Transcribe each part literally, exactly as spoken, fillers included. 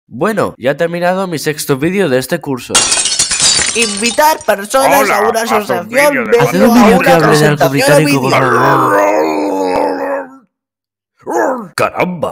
Bueno, ya he terminado mi sexto vídeo de este curso. Invitar personas Hola, a una haz un asociación vídeo de Haced vengo un a vídeo que una hable de algo presentación de británico, por vídeo. favor. ¡Caramba!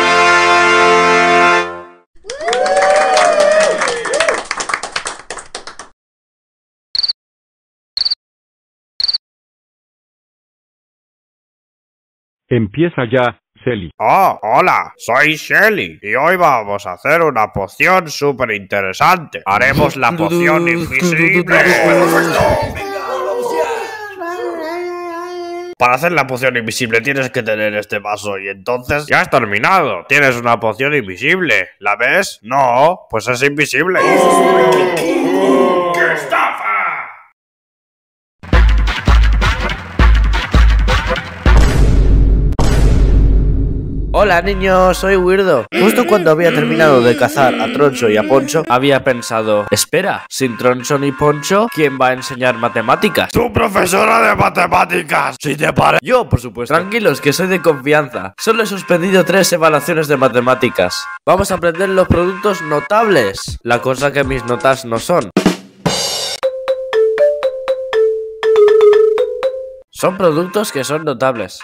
Empieza ya, Selly. Oh, hola, soy Shelly y hoy vamos a hacer una poción súper interesante. Haremos la poción invisible. Para hacer la poción invisible tienes que tener este vaso y entonces ya has terminado. Tienes una poción invisible. ¿La ves? No, pues es invisible. ¡Qué estafa! Hola niños, soy Weirdo. Justo cuando había terminado de cazar a Troncho y a Poncho, había pensado, espera, sin Troncho ni Poncho, ¿quién va a enseñar matemáticas? ¡Tu profesora de matemáticas! Si te parece. Yo, por supuesto. Tranquilos, que soy de confianza. Solo he suspendido tres evaluaciones de matemáticas. Vamos a aprender los productos notables, la cosa que mis notas no son. Son productos que son notables.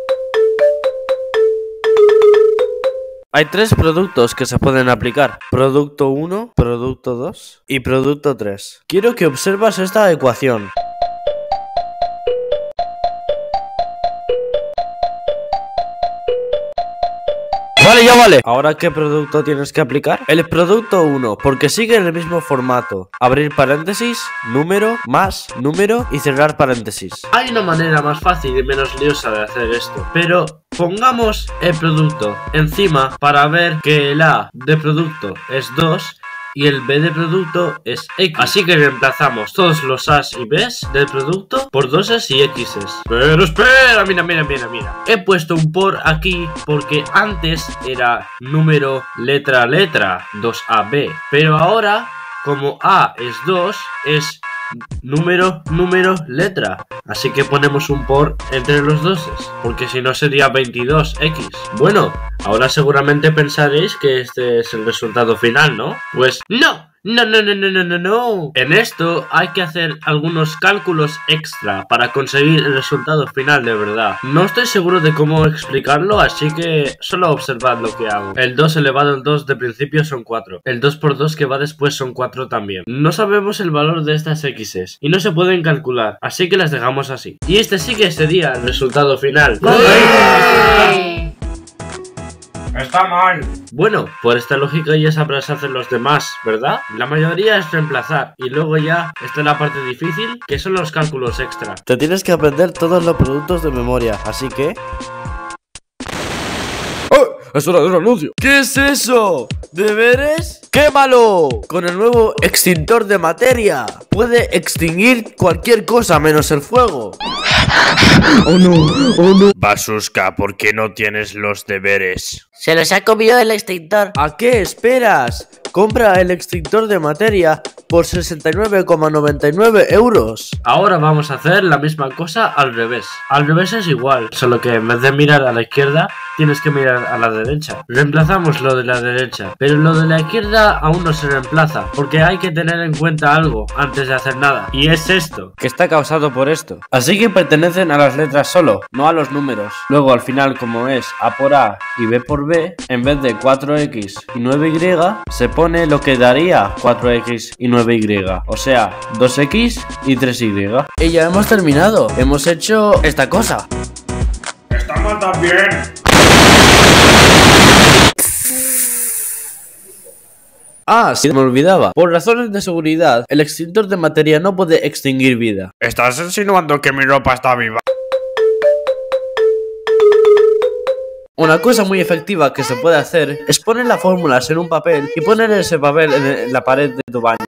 Hay tres productos que se pueden aplicar. Producto uno, producto dos y producto tres. Quiero que observas esta ecuación. Vale, ya vale. Ahora, ¿qué producto tienes que aplicar? El producto uno, porque sigue en el mismo formato. Abrir paréntesis, número, más, número y cerrar paréntesis. Hay una manera más fácil y menos liosa de hacer esto, pero pongamos el producto encima para ver que el A de producto es dos y el B de producto es X. Así que reemplazamos todos los A's y B's del producto por doses y X's. Pero espera, mira, mira, mira, mira. He puesto un por aquí porque antes era número, letra, letra, dos A B. Pero ahora, como A es dos, es número, número, letra. Así que ponemos un por entre los doses, porque si no sería veintidós X. Bueno, ahora seguramente pensaréis que este es el resultado final, ¿no? Pues no. No, no, no, no, no, no, no. En esto hay que hacer algunos cálculos extra para conseguir el resultado final de verdad. No estoy seguro de cómo explicarlo, así que solo observad lo que hago. El dos elevado al dos de principio son cuatro. El dos por dos que va después son cuatro también. No sabemos el valor de estas X's y no se pueden calcular, así que las dejamos así. Y este sí que sería el resultado final. Está mal. Bueno, por esta lógica ya sabrás hacer los demás, ¿verdad? La mayoría es reemplazar y luego ya está la parte difícil, que son los cálculos extra. Te tienes que aprender todos los productos de memoria, así que... ¡Oh! ¡Es hora de un anuncio! ¿Qué es eso? ¿Deberes? ¡Quémalo! Con el nuevo extintor de materia. Puede extinguir cualquier cosa menos el fuego. Oh no, oh no. Basuska, ¿por qué no tienes los deberes? Se los ha comido el extintor. ¿A qué esperas? Compra el extintor de materia por sesenta y nueve coma noventa y nueve euros. Ahora vamos a hacer la misma cosa al revés. Al revés es igual, solo que en vez de mirar a la izquierda, tienes que mirar a la derecha. Reemplazamos lo de la derecha, pero lo de la izquierda aún no se reemplaza, porque hay que tener en cuenta algo antes de hacer nada. Y es esto, que está causado por esto. Así que pertenecen a las letras solo, no a los números. Luego al final, como es A por A y B por B, en vez de cuatro X y nueve Y, se pone lo que daría cuatro X y nueve Y, o sea, dos X y tres Y. Y ya hemos terminado, hemos hecho esta cosa. Está mal también. Ah, sí, me olvidaba. Por razones de seguridad, el extintor de materia no puede extinguir vida. ¿Estás insinuando que mi ropa está viva? Una cosa muy efectiva que se puede hacer es poner las fórmulas en un papel y poner ese papel en, el- en la pared de tu baño.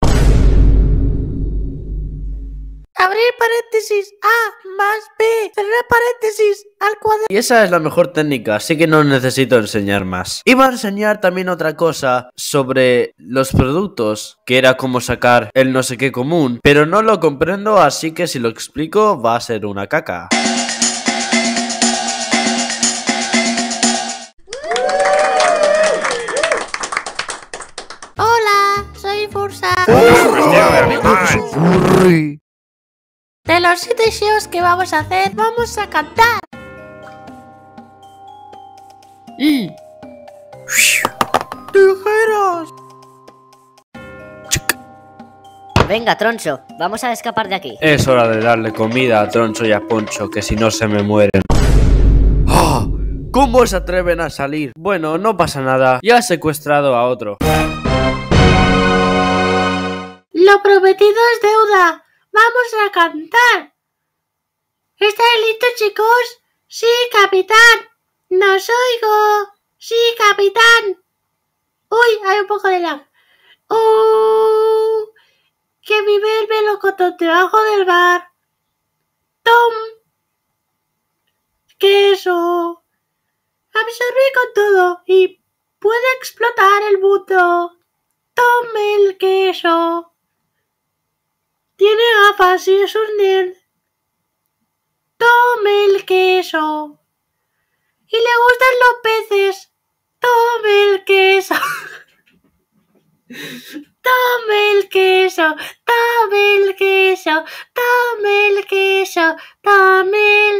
Abrir paréntesis A más B. Cerrar paréntesis al cuadrado. Y esa es la mejor técnica, así que no necesito enseñar más. Iba a enseñar también otra cosa sobre los productos, que era como sacar el no sé qué común, pero no lo comprendo, así que si lo explico va a ser una caca. Fursa. ¡Vestido de animal! Furry. De los siete shows que vamos a hacer, vamos a cantar. Y... ¡Tijeras! Venga, Troncho, vamos a escapar de aquí. Es hora de darle comida a Troncho y a Poncho, que si no se me mueren. ¡Ah! ¿Cómo se atreven a salir? Bueno, no pasa nada. Ya he secuestrado a otro. Lo prometido es deuda. Vamos a cantar. ¿Estáis listos, chicos? Sí, capitán. Nos oigo. Sí, capitán. Uy, hay un poco de lag. ¡Uh! Que vive el melocotón debajo del mar. ¡Tom! Queso. Absorbe con todo y puede explotar el mundo. Tome el queso. Tiene gafas y es un nerd. Tome el queso. Y le gustan los peces. Tome el queso. Tome el queso. Tome el queso. Tome el queso. Tome